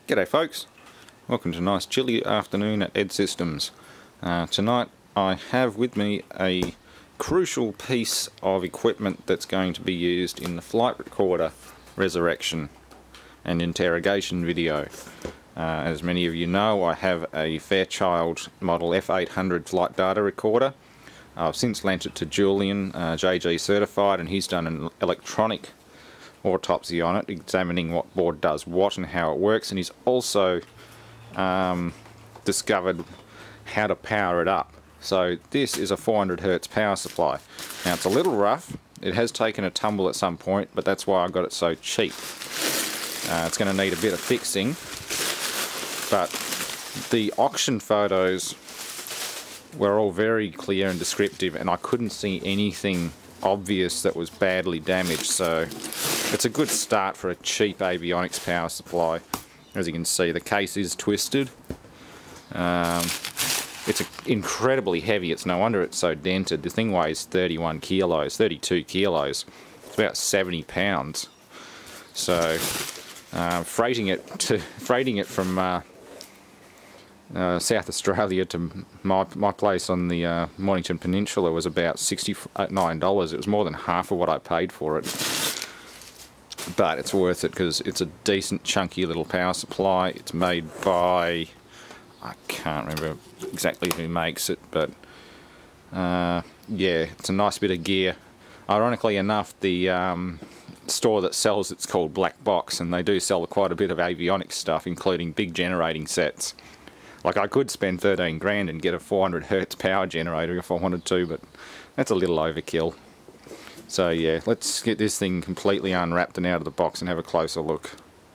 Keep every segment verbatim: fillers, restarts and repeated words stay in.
G'day folks, welcome to a nice chilly afternoon at Ed Systems. Uh, tonight I have with me a crucial piece of equipment that's going to be used in the flight recorder resurrection and interrogation video. Uh, as many of you know, I have a Fairchild model F eight hundred flight data recorder. I've since lent it to Julian, uh, J G certified, and he's done an electronic autopsy on it, examining what board does what and how it works, and he's also um, discovered how to power it up. So this is a four hundred hertz power supply. Now it's a little rough, it has taken a tumble at some point, but that's why I got it so cheap. Uh, it's going to need a bit of fixing, but the auction photos were all very clear and descriptive, and I couldn't see anything obvious that was badly damaged, so it's a good start for a cheap avionics power supply. As you can see, the case is twisted. Um, it's a, incredibly heavy, it's no wonder it's so dented. The thing weighs thirty-one kilos, thirty-two kilos. It's about seventy pounds. So uh, freighting it to freighting it from uh, Uh, South Australia to my, my place on the uh, Mornington Peninsula was about sixty-nine dollars. It was more than half of what I paid for it. But it's worth it because it's a decent chunky little power supply. It's made by, I can't remember exactly who makes it, but uh, yeah, it's a nice bit of gear. Ironically enough, the um, store that sells it's called Black Box, and they do sell quite a bit of avionics stuff, including big generating sets. Like, I could spend thirteen grand and get a four hundred hertz power generator if I wanted to, but that's a little overkill. So yeah, let's get this thing completely unwrapped and out of the box and have a closer look.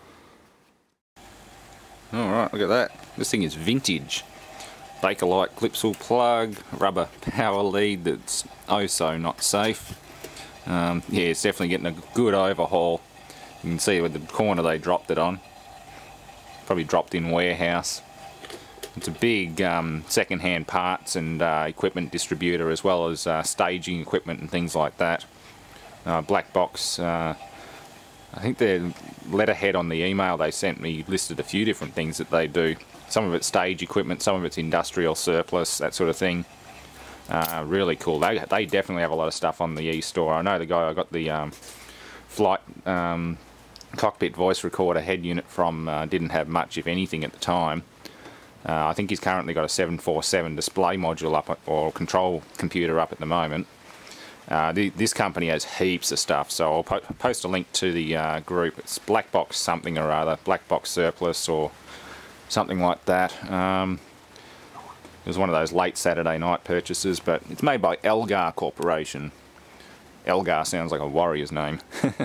Alright, look at that. This thing is vintage. Bakelite Clipsal plug, rubber power lead that's oh so not safe. Um, yeah, it's definitely getting a good overhaul. You can see with the corner they dropped it on. Probably dropped in warehouse. It's a big um, second-hand parts and uh, equipment distributor, as well as uh, staging equipment and things like that. Uh, Black Box, uh, I think their letterhead on the email they sent me listed a few different things that they do. Some of it's stage equipment, some of it's industrial surplus, that sort of thing. Uh, really cool. They, they definitely have a lot of stuff on the e-store. I know the guy I got the um, flight um, cockpit voice recorder head unit from uh, didn't have much, if anything, at the time. Uh, I think he's currently got a seven forty-seven display module up, or control computer up at the moment. Uh, the, this company has heaps of stuff, so I'll po post a link to the uh, group. It's Black Box something or other, Black Box Surplus or something like that. Um, it was one of those late Saturday night purchases, but it's made by Elgar Corporation. Elgar sounds like a warrior's name.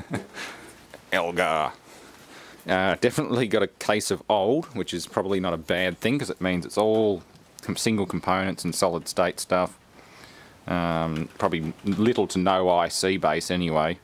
Elgar. Uh, definitely got a case of old, which is probably not a bad thing because it means it's all single components and solid state stuff. Um, probably little to no I C base anyway.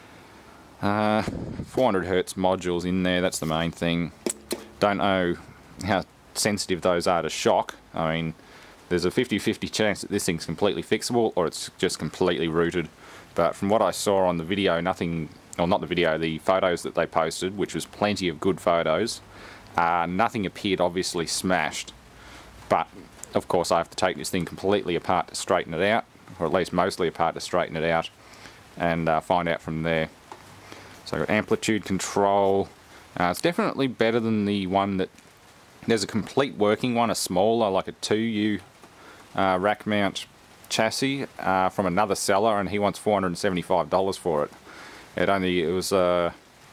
Uh, four hundred hertz modules in there, that's the main thing. Don't know how sensitive those are to shock. I mean, there's a fifty fifty chance that this thing's completely fixable or it's just completely rooted. But from what I saw on the video, nothing... Well, not the video, the photos that they posted, which was plenty of good photos. Uh, nothing appeared obviously smashed, but of course I have to take this thing completely apart to straighten it out, or at least mostly apart to straighten it out, and uh, find out from there. So I've got amplitude control. Uh, it's definitely better than the one that... There's a complete working one, a smaller, like a two U uh, rack mount chassis uh, from another seller, and he wants four hundred seventy-five dollars for it. It only, it was, uh,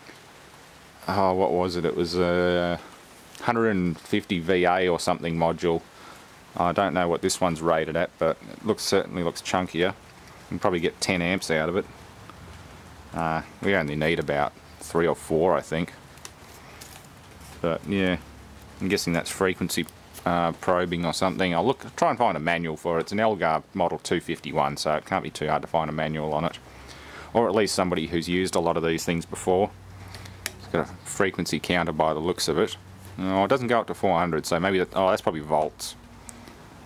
oh, what was it? It was a one hundred fifty V A or something module. I don't know what this one's rated at, but it looks certainly looks chunkier. You can probably get ten amps out of it. Uh, we only need about three or four, I think. But yeah, I'm guessing that's frequency uh, probing or something. I'll look, try and find a manual for it. It's an Elgar model two fifty-one, so it can't be too hard to find a manual on it. Or at least somebody who's used a lot of these things before. It's got a frequency counter by the looks of it. Oh, it doesn't go up to four hundred, so maybe that, oh, that's probably volts.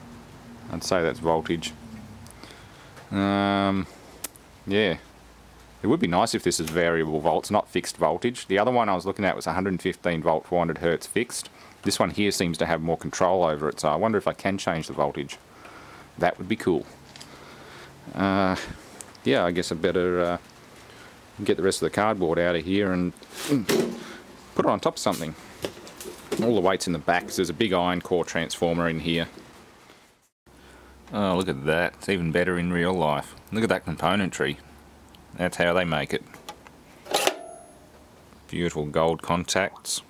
I'd say that's voltage. Um, yeah, It would be nice if this is variable volts, not fixed voltage. The other one I was looking at was one hundred fifteen volt, four hundred hertz fixed. This one here seems to have more control over it, so I wonder if I can change the voltage. That would be cool. Uh, yeah, I guess I better uh, get the rest of the cardboard out of here and put it on top of something. All the weight's in the back, so there's a big iron core transformer in here. Oh, look at that. It's even better in real life. Look at that componentry. That's how they make it. Beautiful gold contacts.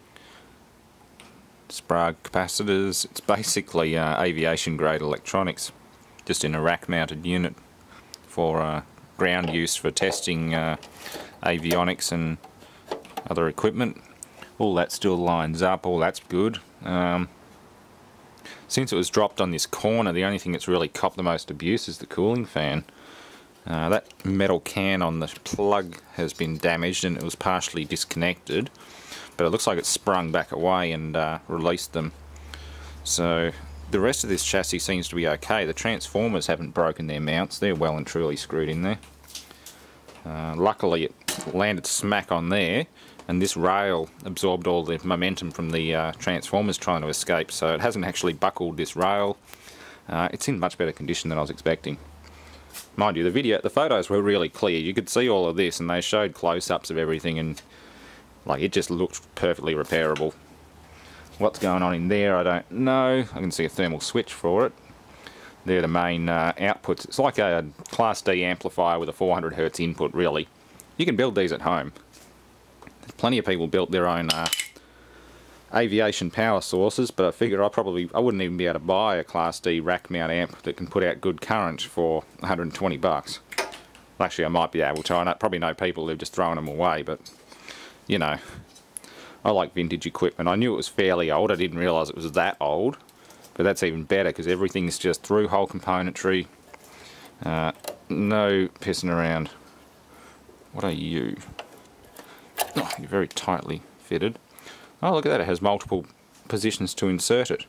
Sprague capacitors. It's basically uh, aviation grade electronics, just in a rack mounted unit for uh, ground use for testing uh, avionics and other equipment. All that still lines up, all that's good. Um, since it was dropped on this corner, the only thing that's really copped the most abuse is the cooling fan. Uh, that metal can on the plug has been damaged and it was partially disconnected, but it looks like it's sprung back away and uh, released them. So the rest of this chassis seems to be okay. The transformers haven't broken their mounts, they're well and truly screwed in there. Uh, luckily it landed smack on there, and this rail absorbed all the momentum from the uh, transformers trying to escape, so it hasn't actually buckled this rail. Uh, it's in much better condition than I was expecting. Mind you, the video, the photos were really clear. You could see all of this, and they showed close-ups of everything, and like it just looked perfectly repairable. What's going on in there, I don't know. I can see a thermal switch for it. They're the main uh, outputs. It's like a Class D amplifier with a four hundred hertz input, really. You can build these at home. Plenty of people built their own uh, aviation power sources, but I figure I probably I wouldn't even be able to buy a Class D rack mount amp that can put out good current for one hundred twenty bucks. Well, actually, I might be able to. I know, probably know people who've just thrown them away, but you know, I like vintage equipment. I knew it was fairly old. I didn't realise it was that old, but that's even better because everything's just through-hole componentry. Uh, no pissing around. What are you? Oh, you're very tightly fitted. Oh, look at that, it has multiple positions to insert it.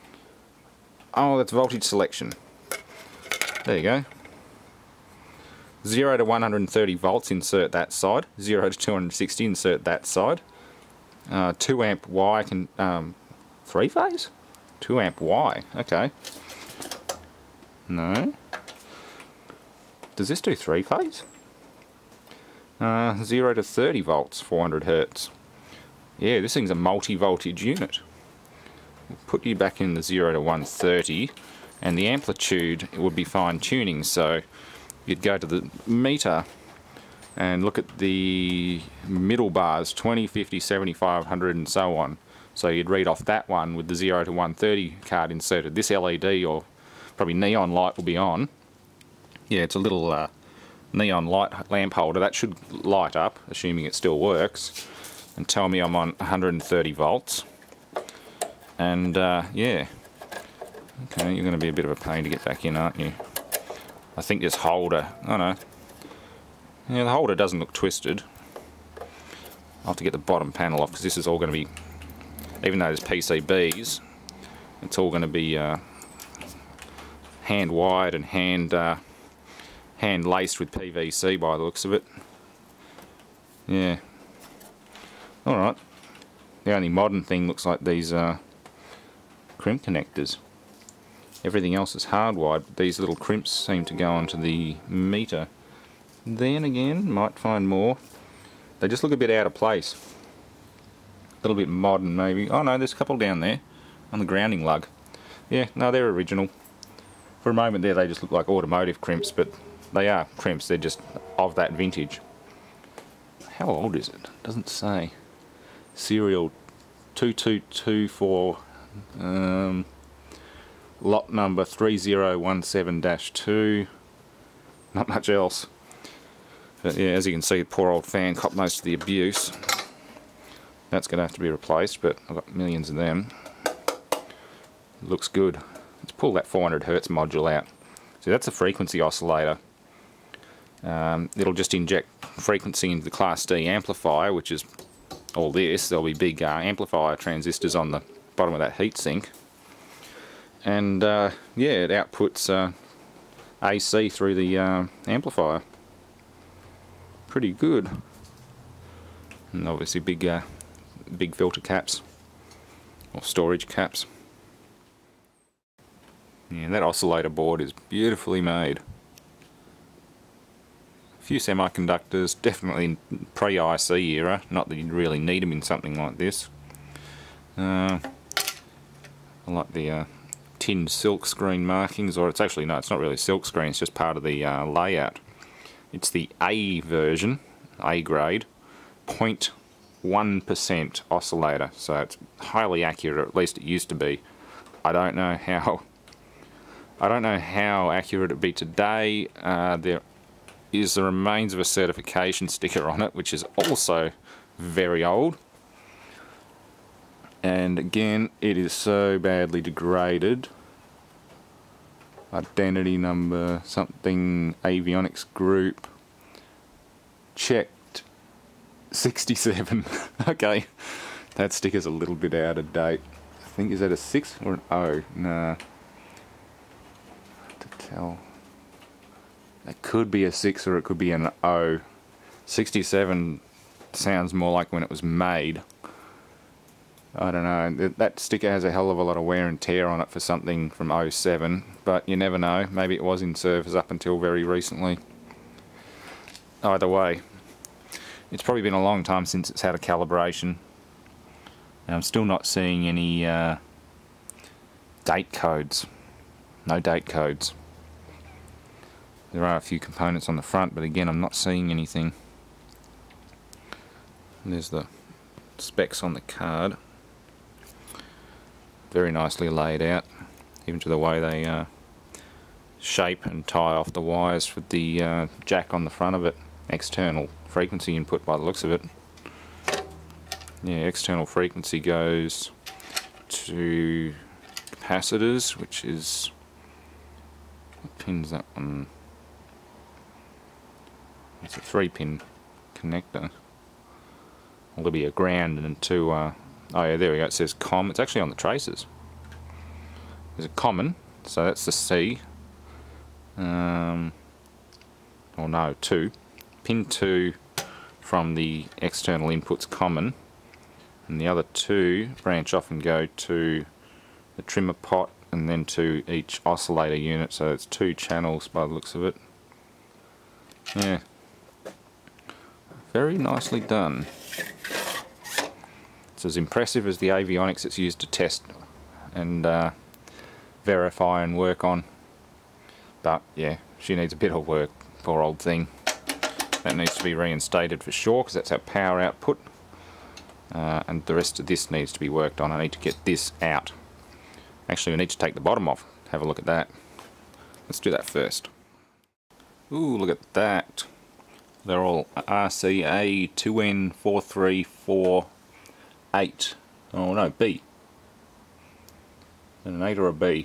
Oh, that's voltage selection. There you go. zero to one hundred thirty volts, insert that side. zero to two hundred sixty, insert that side. Uh, two amp Y, can, um, three phase? two amp Y, okay. No. Does this do three phase? Uh, zero to thirty volts, four hundred hertz. Yeah, this thing's a multi-voltage unit. We'll put you back in the zero to one thirty, and the amplitude it would be fine tuning, so you'd go to the meter and look at the middle bars, twenty, fifty, seventy-five, one hundred and so on. So you'd read off that one with the zero to one thirty card inserted. This L E D or probably neon light will be on. Yeah, it's a little uh, neon light lamp holder. That should light up, assuming it still works, and tell me I'm on one hundred thirty volts. And uh, yeah, okay, you're going to be a bit of a pain to get back in, aren't you? I think this holder, oh no, yeah, the holder doesn't look twisted. I'll have to get the bottom panel off because this is all going to be, even though there's P C Bs, it's all going to be uh, hand wired and hand uh, hand laced with P V C by the looks of it. Yeah. Alright. The only modern thing looks like these uh, crimp connectors. Everything else is hardwired, but these little crimps seem to go onto the meter. Then again, might find more. They just look a bit out of place. A little bit modern maybe. Oh no, there's a couple down there on the grounding lug. Yeah, no, they're original. For a moment there they just look like automotive crimps, but they are crimps, they're just of that vintage. How old is it? Doesn't say. Serial two two two four, um, lot number three zero one seven dash two. Not much else. But yeah, as you can see, the poor old fan copped most of the abuse. That's going to have to be replaced, but I've got millions of them. Looks good. Let's pull that four hundred hertz module out. See, that's a frequency oscillator. Um, it'll just inject frequency into the Class D amplifier, which is all this. There'll be big uh, amplifier transistors on the bottom of that heatsink. And uh, yeah, it outputs uh, A C through the uh, amplifier. pretty good. And obviously big, uh, big filter caps, or storage caps. Yeah, that oscillator board is beautifully made. A few semiconductors, definitely pre-I C era, not that you'd really need them in something like this. Uh, I like the uh, tinned silk screen markings, or it's actually, no, it's not really silk screen, it's just part of the uh, layout. It's the A version, A grade, zero point one percent oscillator, so it's highly accurate, or at least it used to be. I don't know how, I don't know how accurate it'd be today. Uh, there is the remains of a certification sticker on it, which is also very old. And again, it is so badly degraded. Identity number, something, avionics group, checked, sixty-seven. Okay, that sticker's a little bit out of date. I think, is that a six or an O? Nah. To tell. It could be a six or it could be an O. sixty-seven sounds more like when it was made. I don't know, that sticker has a hell of a lot of wear and tear on it for something from oh seven, but you never know, maybe it was in service up until very recently. Either way, it's probably been a long time since it's had a calibration, and I'm still not seeing any uh, date codes. No date codes. There are a few components on the front, but again, I'm not seeing anything. And there's the specs on the card. Very nicely laid out, even to the way they uh, shape and tie off the wires with the uh, jack on the front of it. External frequency input by the looks of it. Yeah, external frequency goes to capacitors, which is, what pin's that one? It's a three pin connector. Well, there'll be a ground and two, uh, oh yeah, there we go, it says COM, it's actually on the traces. There's a common, so that's the C, um, or no, two. Pin two from the external input's common, and the other two branch off and go to the trimmer pot and then to each oscillator unit, so it's two channels by the looks of it. Yeah, very nicely done. It's as impressive as the avionics it's used to test and uh, verify and work on, but yeah, she needs a bit of work, poor old thing. That needs to be reinstated for sure, because that's our power output, uh, and the rest of this needs to be worked on. I need to get this out. Actually, we need to take the bottom off, have a look at that. Let's do that first. Ooh, look at that. They're all R C A two N four three four eight. Oh no, B. An eight or a B?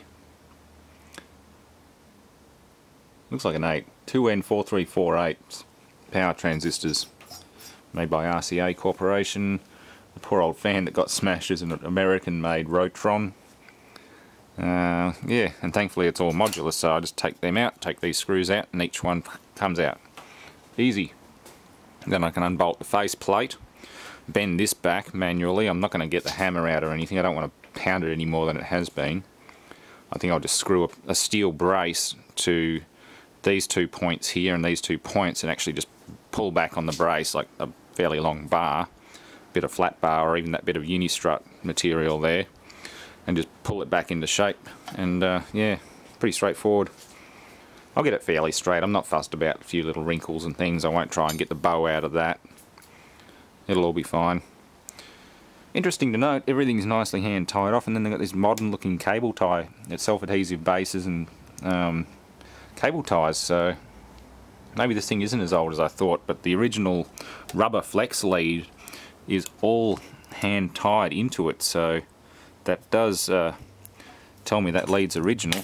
Looks like an eight. two N four three four eight. Power transistors made by R C A Corporation. The poor old fan that got smashed is an American-made Rotron. Uh, yeah, and thankfully it's all modular, so I just take them out, take these screws out, and each one comes out. Easy. Then I can unbolt the face plate, bend this back manually. I'm not going to get the hammer out or anything. I don't want to pound it any more than it has been. I think I'll just screw a, a steel brace to these two points here and these two points, and actually just pull back on the brace like a fairly long bar, bit of flat bar, or even that bit of Unistrut material there, and just pull it back into shape. And uh, yeah, pretty straightforward. I'll get it fairly straight. I'm not fussed about a few little wrinkles and things. I won't try and get the bow out of that. It'll all be fine. Interesting to note, everything's nicely hand tied off, and then they've got this modern looking cable tie. It's self-adhesive bases and um, cable ties, so maybe this thing isn't as old as I thought, but the original rubber flex lead is all hand tied into it, so that does uh, tell me that lead's original.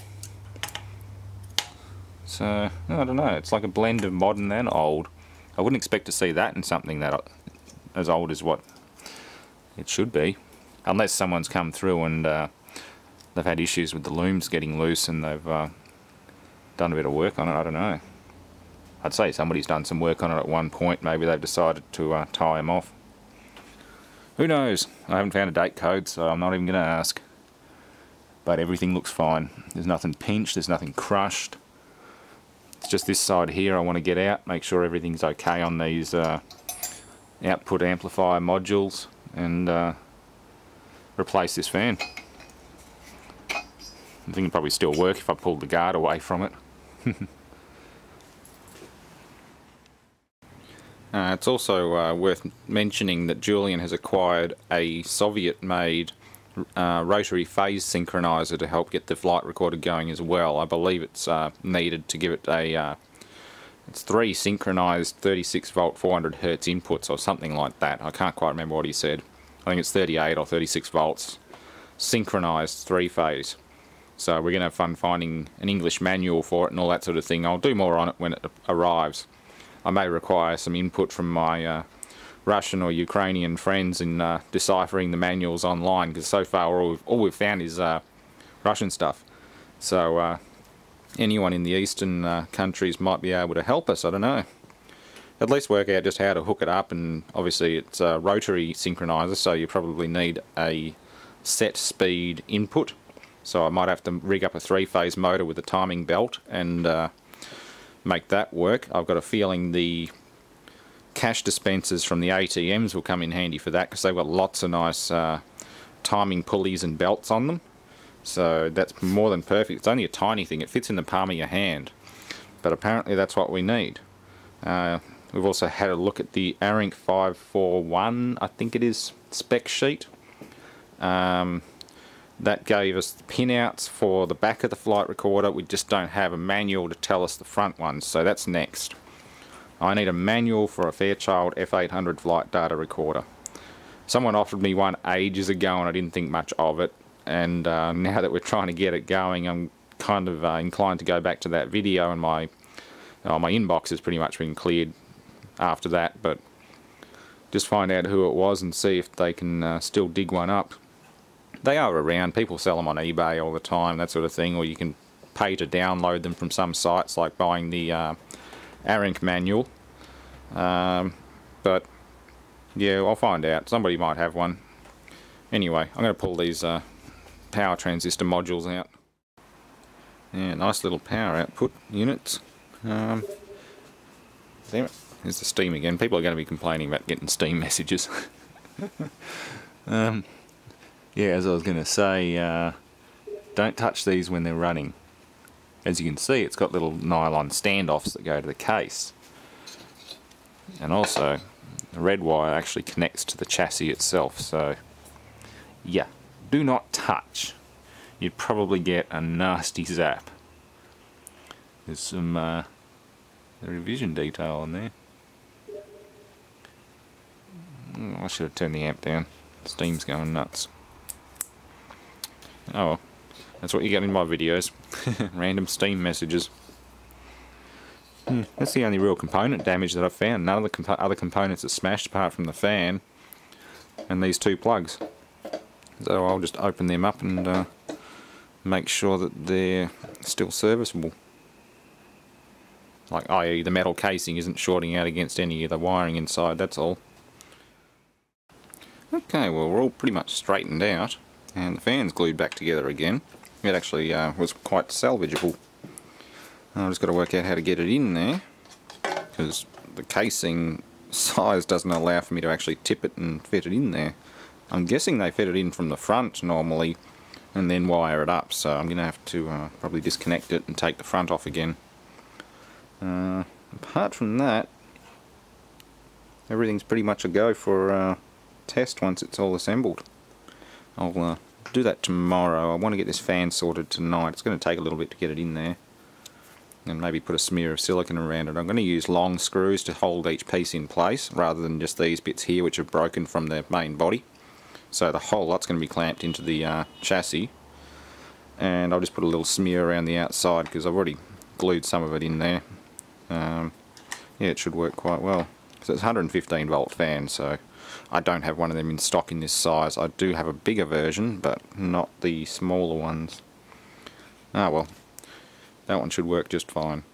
So, I don't know, it's like a blend of modern and old. I wouldn't expect to see that in something that as old as what it should be, unless someone's come through and uh, they've had issues with the looms getting loose and they've uh, done a bit of work on it. I don't know. I'd say somebody's done some work on it at one point. Maybe they've decided to uh, tie them off. Who knows? I haven't found a date code, so I'm not even going to ask. But everything looks fine. There's nothing pinched, there's nothing crushed. It's just this side here I want to get out, make sure everything's okay on these uh, output amplifier modules, and uh, replace this fan. I think it'd probably still work if I pulled the guard away from it. uh, it's also uh, worth mentioning that Julian has acquired a Soviet-made uh, rotary phase synchronizer to help get the flight recorder going as well. I believe it's uh, needed to give it a uh, it's three synchronized thirty-six volt four hundred hertz inputs or something like that. I can't quite remember what he said. I think it's thirty-eight or thirty-six volts synchronized three phase. So we're going to have fun finding an English manual for it and all that sort of thing. I'll do more on it when it arrives. I may require some input from my uh, Russian or Ukrainian friends in uh, deciphering the manuals online, because so far all we've, all we've found is uh, Russian stuff. So uh, anyone in the eastern uh, countries might be able to help us, I don't know. At least work out just how to hook it up, and obviously it's a rotary synchronizer, so you probably need a set speed input. So I might have to rig up a three-phase motor with a timing belt and uh, make that work. I've got a feeling the cash dispensers from the A T Ms will come in handy for that, because they've got lots of nice uh, timing pulleys and belts on them. So that's more than perfect. It's only a tiny thing. It fits in the palm of your hand. But apparently that's what we need. Uh, we've also had a look at the ARINC five forty-one, I think it is, spec sheet. Um, That gave us the pinouts for the back of the flight recorder. We just don't have a manual to tell us the front ones, so that's next. I need a manual for a Fairchild F eight hundred flight data recorder. Someone offered me one ages ago and I didn't think much of it, and uh, now that we're trying to get it going, I'm kind of uh, inclined to go back to that video, and my, uh, my inbox has pretty much been cleared after that, but just find out who it was and see if they can uh, still dig one up. They are around, people sell them on eBay all the time, that sort of thing, or you can pay to download them from some sites, like buying the uh, ARINC manual. Um, but yeah, I'll find out. Somebody might have one. Anyway, I'm going to pull these uh, power transistor modules out. Yeah, nice little power output units. Um, there, there's the steam again. People are going to be complaining about getting steam messages. um, Yeah, as I was going to say, uh, don't touch these when they're running. As you can see, it's got little nylon standoffs that go to the case. And also, the red wire actually connects to the chassis itself, so yeah, do not touch. You'd probably get a nasty zap. There's some uh, revision detail on there. Oh, I should have turned the amp down. Steam's going nuts. Oh well, that's what you get in my videos. Random steam messages. Hmm, that's the only real component damage that I've found. None of the compo other components are smashed apart from the fan and these two plugs. So I'll just open them up and uh, make sure that they're still serviceable. Like, that is the metal casing isn't shorting out against any of the wiring inside, that's all. Okay, well, we're all pretty much straightened out. And the fan's glued back together again. It actually uh, was quite salvageable. I've just got to work out how to get it in there, because the casing size doesn't allow for me to actually tip it and fit it in there. I'm guessing they fit it in from the front normally and then wire it up, so I'm going to have to uh, probably disconnect it and take the front off again. Uh, apart from that, everything's pretty much a go for uh, test once it's all assembled. I'll uh, do that tomorrow. I want to get this fan sorted tonight. It's going to take a little bit to get it in there. And maybe put a smear of silicone around it. I'm going to use long screws to hold each piece in place, rather than just these bits here which are broken from the main body. So the whole lot's going to be clamped into the uh, chassis. And I'll just put a little smear around the outside, because I've already glued some of it in there. Um, yeah, it should work quite well. So it's a one hundred fifteen volt fan, so I don't have one of them in stock in this size. I do have a bigger version, but not the smaller ones. Ah well, that one should work just fine.